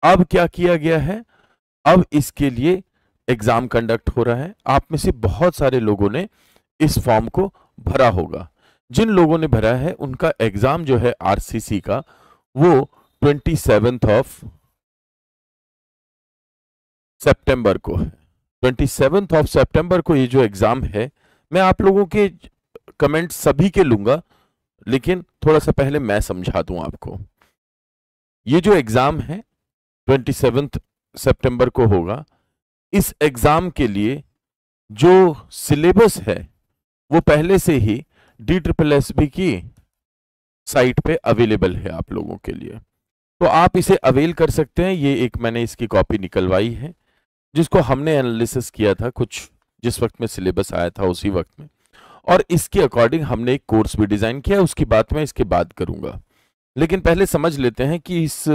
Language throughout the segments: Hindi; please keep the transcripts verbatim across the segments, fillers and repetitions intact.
अब क्या किया गया है, अब इसके लिए एग्जाम कंडक्ट हो रहा है। आप में से बहुत सारे लोगों ने इस फॉर्म को भरा होगा। जिन लोगों ने भरा है उनका एग्जाम जो है आरसीसी का वो ट्वेंटी सेवेंथ ऑफ सितंबर को है। ट्वेंटी सेवेंथ ऑफ सितंबर को ये जो एग्जाम है, मैं आप लोगों के कमेंट सभी के लूंगा, लेकिन थोड़ा सा पहले मैं समझा दूं आपको। ये जो एग्जाम है ट्वेंटी सेवेंथ सितंबर को होगा। इस एग्जाम के लिए जो सिलेबस है वो पहले से ही डी ट्रिपल एस बी की साइट पे अवेलेबल है आप लोगों के लिए, तो आप इसे अवेल कर सकते हैं। ये एक मैंने इसकी कॉपी निकलवाई है जिसको हमने एनालिसिस किया था कुछ, जिस वक्त में सिलेबस आया था उसी वक्त में, और इसके अकॉर्डिंग हमने एक कोर्स भी डिजाइन किया। उसकी बात मैं इसके बाद करूंगा, लेकिन पहले समझ लेते हैं कि इस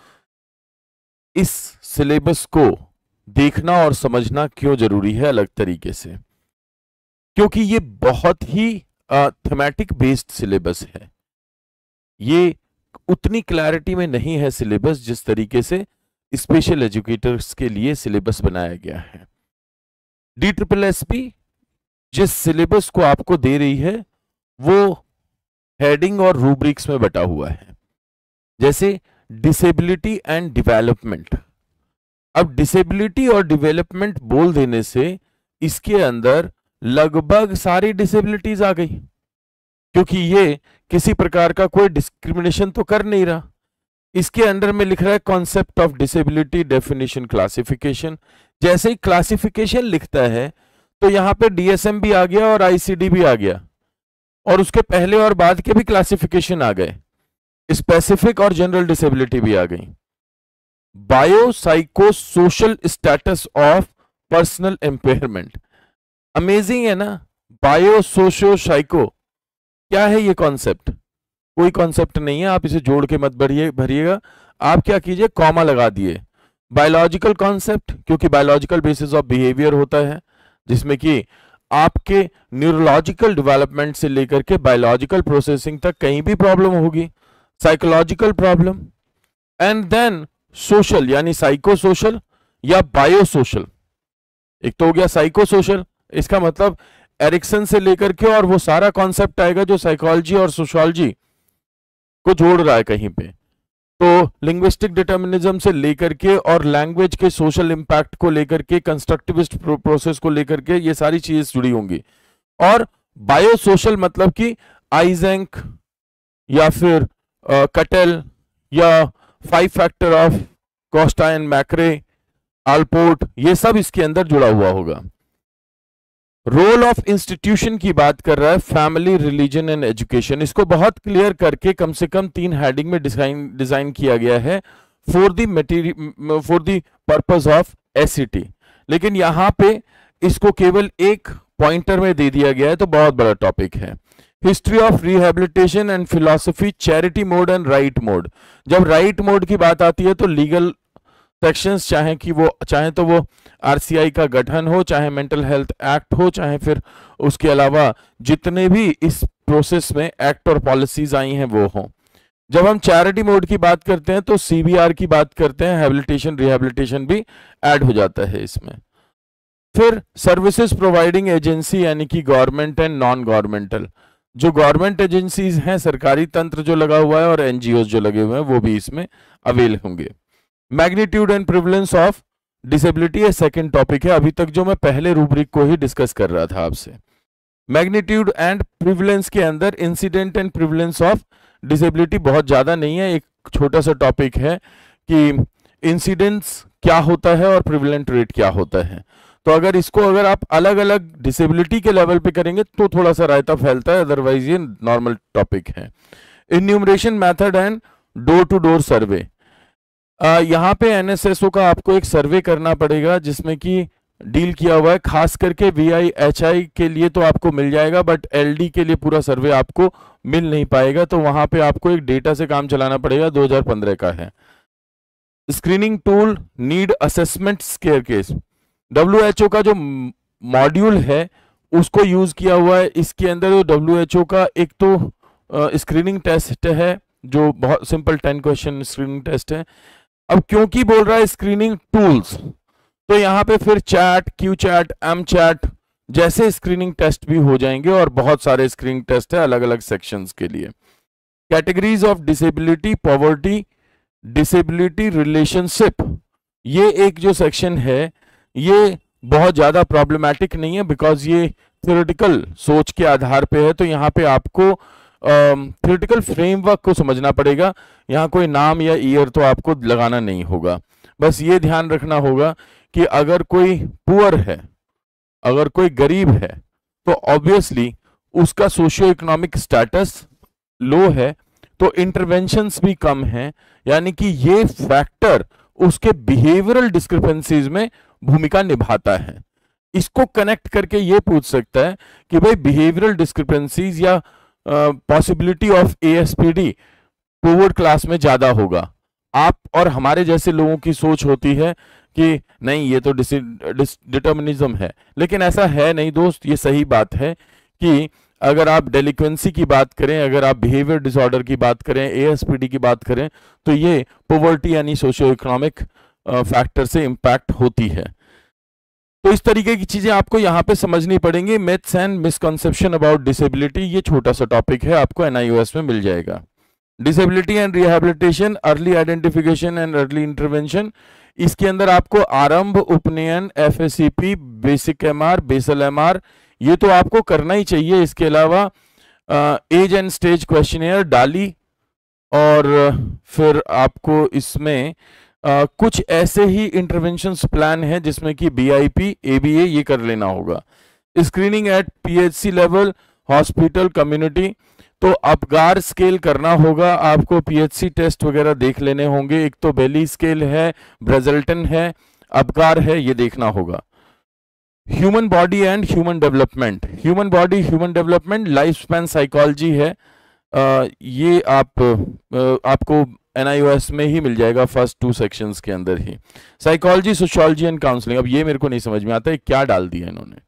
इस सिलेबस को देखना और समझना क्यों जरूरी है अलग तरीके से। क्योंकि ये बहुत ही थीमेटिक बेस्ड सिलेबस है। ये उतनी क्लैरिटी में नहीं है सिलेबस जिस तरीके से स्पेशल एजुकेटर्स के लिए सिलेबस बनाया गया है। डी ट्रिपल एस पी जिस सिलेबस को आपको दे रही है वो हेडिंग और रूब्रिक्स में बटा हुआ है, जैसे डिसेबिलिटी एंड डेवलपमेंट। अब डिसेबिलिटी और डेवलपमेंट बोल देने से इसके अंदर लगभग सारी डिसेबिलिटीज आ गई, क्योंकि ये किसी प्रकार का कोई डिस्क्रिमिनेशन तो कर नहीं रहा। इसके अंडर में लिख रहा है concept of disability, definition, classification. जैसे ही क्लासिफिकेशन लिखता है तो यहां पे डीएसएम भी आ गया और आईसीडी भी आ गया, और उसके पहले और बाद के भी क्लासिफिकेशन आ गए, स्पेसिफिक और जनरल डिसेबिलिटी भी आ गई। Bio psycho social status of personal impairment, amazing है ना। बायो सोशो साइको क्या है ये कॉन्सेप्ट? कोई कॉन्सेप्ट नहीं है, आप इसे जोड़ के मत भरिए भरिएगा। आप क्या कीजिए, कॉमा लगा दिए। बायोलॉजिकल कॉन्सेप्ट, क्योंकि बायोलॉजिकल बेसिस ऑफ बिहेवियर होता है, जिसमें कि आपके न्यूरोलॉजिकल डेवलपमेंट से लेकर के बायोलॉजिकल प्रोसेसिंग तक कहीं भी प्रॉब्लम होगी, psychological problem. And then social, यानी साइको सोशल या बायो सोशल। एक तो हो गया साइको सोशल, इसका मतलब एरिक्सन से लेकर के और वो सारा कॉन्सेप्ट आएगा जो साइकोलॉजी और सोशियोलॉजी को जोड़ रहा है कहीं पे। तो लिंग्विस्टिक डिटर्मिनिज्म से लेकर के और लैंग्वेज के सोशल इंपैक्ट को लेकर के, कंस्ट्रक्टिविस्ट प्रोसेस को लेकर के, ये सारी चीजें जुड़ी होंगी। और बायो सोशल मतलब कि आइजेंक या फिर कटेल या five factor of Costa and McCrae, Allport, ये सब इसके अंदर जुड़ा हुआ होगा। रोल ऑफ इंस्टीट्यूशन की बात कर रहा है, फैमिली, रिलीजन एंड एजुकेशन। इसको बहुत क्लियर करके कम से कम तीन हेडिंग में डिजाइन डिजाइन किया गया है for the material, for the purpose of SET. लेकिन यहां पे इसको केवल एक पॉइंटर में दे दिया गया है, तो बहुत बड़ा टॉपिक है। History of rehabilitation and philosophy, charity mode and right mode. जब राइट मोड की बात आती है तो लीगल सेक्शंस, चाहे कि वो चाहे तो वो आरसीआई का गठन हो, चाहे मेंटल हेल्थ एक्ट हो, चाहे फिर उसके अलावा जितने भी इस प्रोसेस में एक्ट और पॉलिसीज आई हैं वो हों। जब हम चैरिटी मोड की बात करते हैं तो सीबीआर की बात करते हैं, हैबिलिटेशन रिहैबिलिटेशन भी ऐड हो जाता है इसमें। फिर सर्विसेज प्रोवाइडिंग एजेंसी, यानी कि गवर्नमेंट एंड नॉन गवर्नमेंटल। जो गवर्नमेंट एजेंसीज हैं, सरकारी तंत्र जो लगा हुआ है, और एनजीओ जो लगे हुए हैं, वो भी इसमें अवेल होंगे। Magnitude and prevalence of disability ये सेकंड टॉपिक है। अभी तक जो मैं पहले रूब्रिक को ही डिस्कस कर रहा था आपसे। मैग्नीट्यूड एंड प्रिवलेंस के अंदर incident and prevalence of disability बहुत ज्यादा नहीं है, एक छोटा सा टॉपिक है कि इंसिडेंस क्या होता है और प्रिवलेंट रेट क्या होता है। तो अगर इसको अगर आप अलग अलग डिसेबिलिटी के लेवल पे करेंगे तो थोड़ा सा रायता फैलता है, अदरवाइज ये नॉर्मल टॉपिक है। Enumeration method and door to door survey. यहाँ पे एनएसएसओ का आपको एक सर्वे करना पड़ेगा जिसमें कि डील किया हुआ है, खास करके वीआई एचआई के लिए तो आपको मिल जाएगा, बट एलडी के लिए पूरा सर्वे आपको मिल नहीं पाएगा। तो वहां पे आपको एक डेटा से काम चलाना पड़ेगा, दो हज़ार पंद्रह का है। Screening tool, need assessment scare case. WHO का जो मॉड्यूल है उसको यूज किया हुआ है। इसके अंदर डब्ल्यूएचओ का एक तो स्क्रीनिंग टेस्ट है जो बहुत simple ten question screening test है। अब क्योंकि बोल रहा है स्क्रीनिंग टूल्स, तो यहाँ पे फिर chat, Q chat, M chat जैसे स्क्रीनिंग टेस्ट भी हो जाएंगे और बहुत सारे स्क्रीनिंग टेस्ट है अलग अलग सेक्शंस के लिए। Categories of disability, poverty, disability relationship, ये एक जो सेक्शन है ये बहुत ज्यादा प्रॉब्लमैटिक नहीं है बिकॉज ये थ्योरेटिकल सोच के आधार पे है। तो यहाँ पे आपको थ्योरेटिकल फ्रेमवर्क को समझना पड़ेगा, यहाँ कोई नाम या ईयर तो आपको लगाना नहीं होगा। बस ये ध्यान रखना होगा कि अगर कोई पुअर है, अगर कोई गरीब है, तो ऑब्वियसली उसका सोशियो इकोनॉमिक स्टेटस लो है, तो इंटरवेंशंस भी कम हैं, यानी कि ये फैक्टर उसके बिहेवियरल डिस्क्रिपेंसीज में भूमिका निभाता है। इसको कनेक्ट करके ये पूछ सकता है कि भाई बिहेवियरल डिस्क्रिपेंसीज या possibility of ASPD poor class में ज्यादा होगा। आप और हमारे जैसे लोगों की सोच होती है कि नहीं ये तो डिटर्मिनिज्म है, लेकिन ऐसा है नहीं दोस्त। ये सही बात है कि अगर आप डेलिक्वेंसी की बात करें, अगर आप बिहेवियर डिसऑर्डर की बात करें, एएसपीडी की बात करें, तो ये पॉवर्टी यानी सोशियो इकोनॉमिक फैक्टर से इंपैक्ट होती है। तो इस तरीके की चीजें आपको यहाँ पे समझनी पड़ेंगी। Myths and misconception about disability, ये छोटा सा टॉपिक है, आपको एनआईओएस में मिल जाएगा। Disability and rehabilitation, early identification and early intervention, इसके अंदर आपको Aarambh, Upanayan, FACP, basic MR, basal MR, ये तो आपको करना ही चाहिए। इसके अलावा एज एंड स्टेज क्वेश्चनियर, डाली, और फिर आपको इसमें Uh, कुछ ऐसे ही इंटरवेंशंस प्लान है जिसमें कि बीआईपी, एबीए ये कर लेना होगा। Screening at PHC level, hospital, community, तो अपगार स्केल करना होगा आपको, पीएचसी टेस्ट वगैरह देख लेने होंगे। एक तो बेली स्केल है, ब्रेजल्टन है, अपगार है, ये देखना होगा। Human body and human development, human body, human development, life span psychology है, आ, ये आप आ, आपको एनआईओएस में ही मिल जाएगा, फर्स्ट टू सेक्शंस के अंदर ही। साइकोलॉजी, सोशियोलॉजी एंड काउंसलिंग, अब ये मेरे को नहीं समझ में आता है क्या डाल दिया इन्होंने।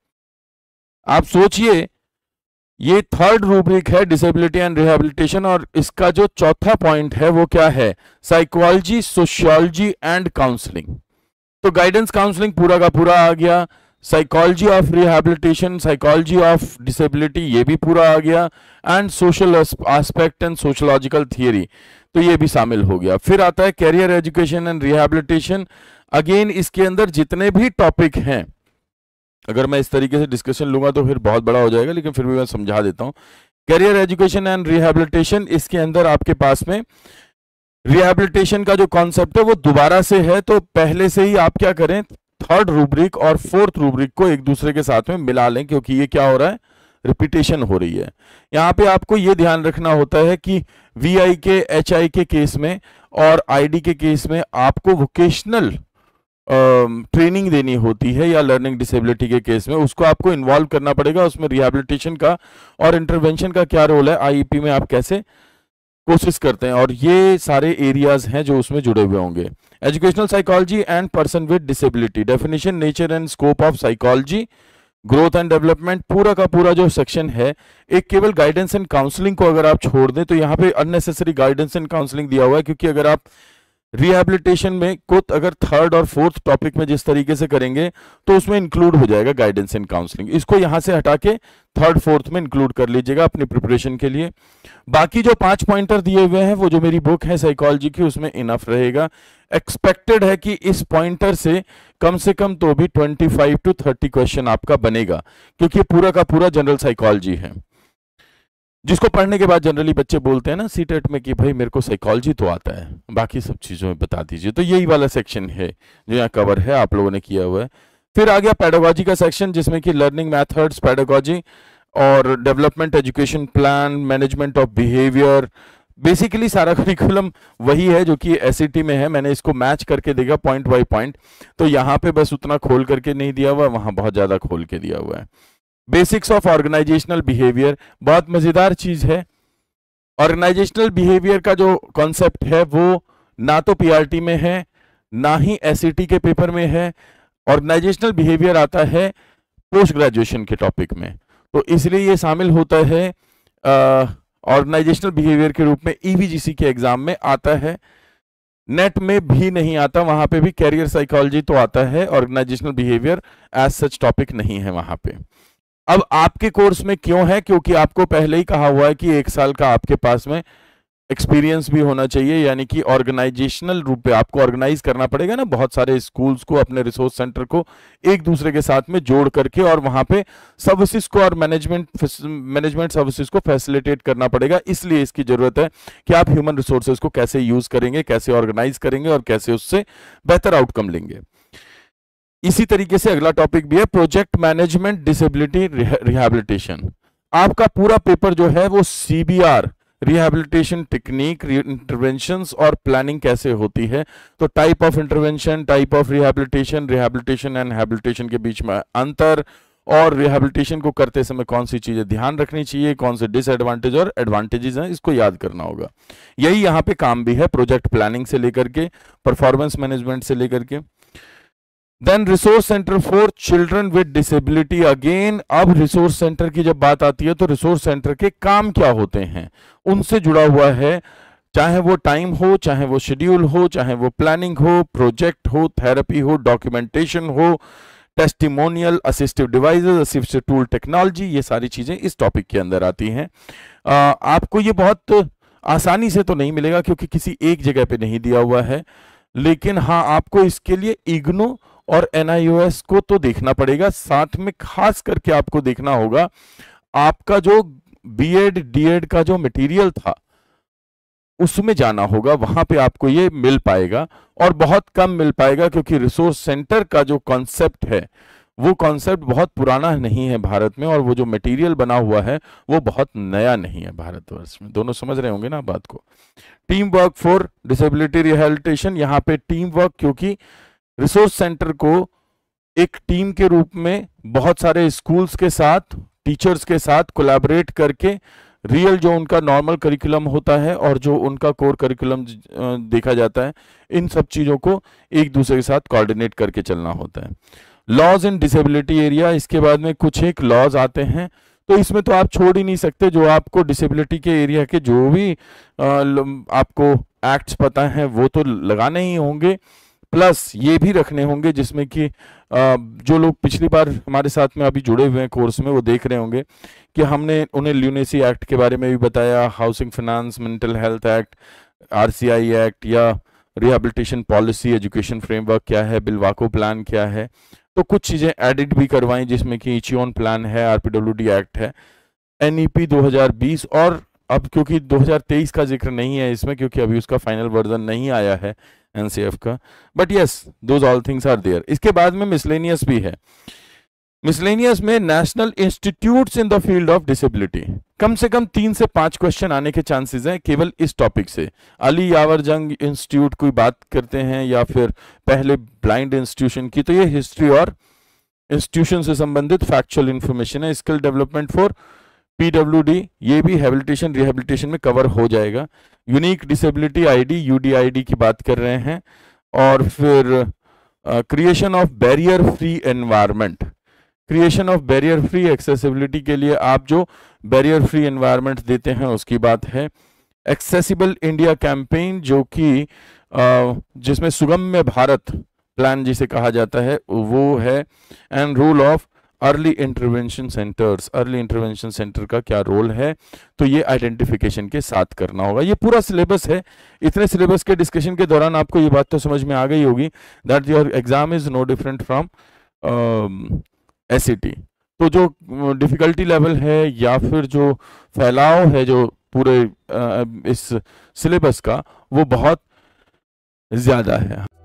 आप सोचिए, ये थर्ड रूब्रिक है डिसेबिलिटी एंड रिहैबिलिटेशन, और इसका जो चौथा पॉइंट है वो क्या है, साइकोलॉजी, सोशियोलॉजी एंड काउंसलिंग। तो गाइडेंस काउंसलिंग पूरा का पूरा आ गया, psychology of rehabilitation, psychology of disability ये भी पूरा आ गया, and social aspect and sociological theory, तो ये भी शामिल हो गया। फिर आता है career education and rehabilitation. Again इसके अंदर जितने भी टॉपिक हैं, अगर मैं इस तरीके से डिस्कशन लूंगा तो फिर बहुत बड़ा हो जाएगा, लेकिन फिर भी मैं समझा देता हूं। कैरियर एजुकेशन एंड रिहैबिलिटेशन, इसके अंदर आपके पास में रिहैबिलिटेशन का जो कॉन्सेप्ट है वो दोबारा से है, तो पहले से ही आप क्या करें, थर्ड रूब्रिक और फोर्थ रूब्रिक को एक दूसरे के साथ में मिला लें, क्योंकि ये क्या हो रहा है, रिपीटेशन हो रही है। यहाँ पे आपको ये ध्यान रखना होता है कि वीआई के, एचआई के केस में और आईडी के केस में आपको वोकेशनल ट्रेनिंग देनी होती है, या लर्निंग डिसेबिलिटी के केस में उसको आपको इन्वॉल्व करना पड़ेगा। उसमें रिहैबिलिटेशन का और इंटरवेंशन का क्या रोल है, आईईपी में आप कैसे कोशिश करते हैं, और ये सारे एरियाज हैं जो उसमें जुड़े हुए होंगे। Educational psychology and person with disability, definition, nature and scope of psychology, growth and development, पूरा का पूरा जो सेक्शन है। एक केवल गाइडेंस एंड काउंसलिंग को अगर आप छोड़ दें तो यहाँ पे अननेसेसरी गाइडेंस एंड काउंसलिंग दिया हुआ है, क्योंकि अगर आप रिहैबिलिटेशन में को अगर थर्ड और फोर्थ टॉपिक में जिस तरीके से करेंगे तो उसमें इंक्लूड हो जाएगा गाइडेंस एंड काउंसलिंग। इसको यहां से हटा के थर्ड फोर्थ में इंक्लूड कर लीजिएगा अपनी प्रिपरेशन के लिए। बाकी जो पांच पॉइंटर दिए हुए हैं वो जो मेरी बुक है साइकोलॉजी की उसमें इनफ रहेगा। एक्सपेक्टेड है कि इस पॉइंटर से कम से कम तो भी पच्चीस टू तीस क्वेश्चन आपका बनेगा, क्योंकि पूरा का पूरा जनरल साइकोलॉजी है, जिसको पढ़ने के बाद जनरली बच्चे बोलते हैं ना सीटेट में कि भाई मेरे को साइकोलॉजी तो आता है, बाकी सब चीजों में बता दीजिए। तो यही वाला सेक्शन है जो यहाँ कवर है, आप लोगों ने किया हुआ है। फिर आ गया पेडागोजी का सेक्शन, जिसमें कि लर्निंग मेथड्स, पेडागोजी और development education plan, management of behaviour, basically सारा करिकुलम वही है जो कि एसईटी में है। मैंने इसको मैच करके देखा पॉइंट बाई पॉइंट, तो यहाँ पे बस उतना खोल करके नहीं दिया हुआ, वहां बहुत ज्यादा खोल के दिया हुआ है। बेसिक्स ऑफ ऑर्गेनाइजेशनल बिहेवियर, बहुत मजेदार चीज है। ऑर्गेनाइजेशनल बिहेवियर का जो कॉन्सेप्ट है वो ना तो पीआरटी में है ना ही एसईटी के पेपर में है। ऑर्गेनाइजेशनल बिहेवियर आता है पोस्ट ग्रेजुएशन के टॉपिक में, तो इसलिए ये शामिल होता है ऑर्गेनाइजेशनल बिहेवियर के रूप में, ईवीजीसी के एग्जाम में आता है। नेट में भी नहीं आता, वहां पे भी कैरियर साइकोलॉजी तो आता है, organisational behaviour as such topic नहीं है वहां पे। अब आपके कोर्स में क्यों है? क्योंकि आपको पहले ही कहा हुआ है कि एक साल का आपके पास में एक्सपीरियंस भी होना चाहिए, यानी कि ऑर्गेनाइजेशनल रूप पे आपको ऑर्गेनाइज करना पड़ेगा ना बहुत सारे स्कूल्स को, अपने रिसोर्स सेंटर को एक दूसरे के साथ में जोड़ करके, और वहां पे सर्विसेज को और मैनेजमेंट मैनेजमेंट सर्विसेज को फैसिलिटेट करना पड़ेगा। इसलिए इसकी जरूरत है कि आप ह्यूमन रिसोर्सेज को कैसे यूज करेंगे, कैसे ऑर्गेनाइज करेंगे और कैसे उससे बेहतर आउटकम लेंगे। इसी तरीके से अगला टॉपिक भी है प्रोजेक्ट मैनेजमेंट डिसेबिलिटी रिहैबिलिटेशन। आपका पूरा पेपर जो है वो सीबीआर, रिहैबिलिटेशन टेक्निक, इंटरवेंशंस और प्लानिंग कैसे होती है, तो type of intervention, type of rehabilitation, rehabilitation and habilitation के बीच में अंतर, और रिहैबिलिटेशन को करते समय कौन सी चीजें ध्यान रखनी चाहिए, कौन से डिसएडवांटेज और एडवांटेजेस हैं, इसको याद करना होगा। यही यहाँ पे काम भी है, प्रोजेक्ट प्लानिंग से लेकर के परफॉर्मेंस मैनेजमेंट से लेकर के। Then resource centre for children with disability. Again अब रिसोर्स सेंटर की जब बात आती है तो रिसोर्स सेंटर के काम क्या होते हैं उनसे जुड़ा हुआ है, चाहे वो टाइम हो, चाहे वो शेड्यूल हो, चाहे वो प्लानिंग हो, प्रोजेक्ट हो, थेरेपी हो, डॉक्यूमेंटेशन हो, testimonial, assistive devices, assistive tool technology, ये सारी चीजें इस टॉपिक के अंदर आती हैं। आ, आपको ये बहुत आसानी से तो नहीं मिलेगा क्योंकि किसी एक जगह पे नहीं दिया हुआ है, लेकिन हाँ आपको इसके लिए इग्नो और एनआईओएस को तो देखना पड़ेगा, साथ में खास करके आपको देखना होगा आपका जो बीएड डीएड का जो मटेरियल था उसमें जाना होगा, वहां पे आपको ये मिल पाएगा, और बहुत कम मिल पाएगा क्योंकि रिसोर्स सेंटर का जो कॉन्सेप्ट है वो कॉन्सेप्ट बहुत पुराना नहीं है भारत में, और वो जो मटेरियल बना हुआ है वो बहुत नया नहीं है भारतवर्ष में। दोनों समझ रहे होंगे ना बात को। Team work for disability rehabilitation, यहाँ पे टीम वर्क, क्योंकि रिसोर्स सेंटर को एक टीम के रूप में बहुत सारे स्कूल्स के साथ, टीचर्स के साथ कोलैबोरेट करके रियल जो उनका नॉर्मल करिकुलम होता है और जो उनका कोर करिकुलम देखा जाता है, इन सब चीजों को एक दूसरे के साथ कोऑर्डिनेट करके चलना होता है। लॉज इन डिसेबिलिटी एरिया, इसके बाद में कुछ एक लॉज आते हैं, तो इसमें तो आप छोड़ ही नहीं सकते, जो आपको डिसेबिलिटी के एरिया के जो भी आ, आपको एक्ट्स पता है वो तो लगाने ही होंगे, प्लस ये भी रखने होंगे जिसमें कि जो लोग पिछली बार हमारे साथ में अभी जुड़े हुए हैं कोर्स में वो देख रहे होंगे कि हमने उन्हें ल्यूनेसी एक्ट के बारे में भी बताया, housing finance, mental health act, RCI act, या रिहैबिलिटेशन पॉलिसी, एजुकेशन फ्रेमवर्क क्या है, बिलवाको प्लान क्या है, तो कुछ चीज़ें एडिट भी करवाई जिसमें कि इचियोन प्लान है, आरपीडब्ल्यूडी एक्ट है, एनईपी दो हज़ार बीस, और अब क्योंकि दो हज़ार तेईस का जिक्र नहीं है इसमें क्योंकि अभी उसका फाइनल वर्जन नहीं आया है एनसीएफ का, but yes those all things are there. इसके बाद में मिसलेनियस भी है। मिसलेनियस में national institutes in the field of disability, कम से कम तीन से पांच क्वेश्चन आने के चांसेस हैं केवल इस टॉपिक से। अली यावर जंग इंस्टीट्यूट की बात करते हैं या फिर पहले ब्लाइंड इंस्टीट्यूशन की, तो ये हिस्ट्री और इंस्टीट्यूशन से संबंधित फैक्चुअल इंफॉर्मेशन है। स्किल डेवलपमेंट फॉर पीडब्ल्यूडी, ये भी हैबिलिटेशन रिहैबिलिटेशन में कवर हो जाएगा। यूनिक डिसेबिलिटी आईडी, यूडीआईडी की बात कर रहे हैं, और फिर creation of barrier free environment, creation of barrier free accessibility के लिए आप जो बैरियर फ्री एनवायरनमेंट देते हैं उसकी बात है। एक्सेसिबल इंडिया कैंपेन जो कि जिसमें सुगम्य भारत प्लान जिसे कहा जाता है वो है। And role of early intervention centres, early intervention centre का क्या रोल है, तो ये आइडेंटिफिकेशन के साथ करना होगा। ये पूरा सिलेबस है। इतने सिलेबस के डिस्कशन के दौरान आपको ये बात तो समझ में आ गई होगी that your exam is no different from SET. तो जो डिफिकल्टी लेवल है या फिर जो फैलाव है जो पूरे uh, इस सिलेबस का वो बहुत ज्यादा है।